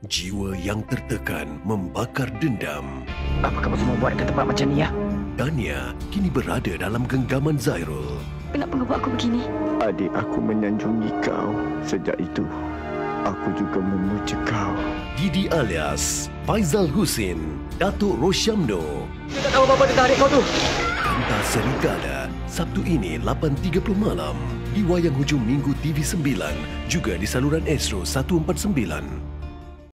Jiwa yang tertekan membakar dendam. Apa kamu semua buat ke tempat macam ni ya? Tania kini berada dalam genggaman Zairul. Kenapa kau buat aku begini? Adik aku menyanjungi kau. Sejak itu, aku juga memuja kau. Didi alias Faizal Husin, Datuk Rosyamno. Dia tak tahu apa-apa tentang adik kau tu. Kanta Serigala, Sabtu ini 8.30 malam. Di wayang hujung Minggu TV9, juga di saluran Astro 149.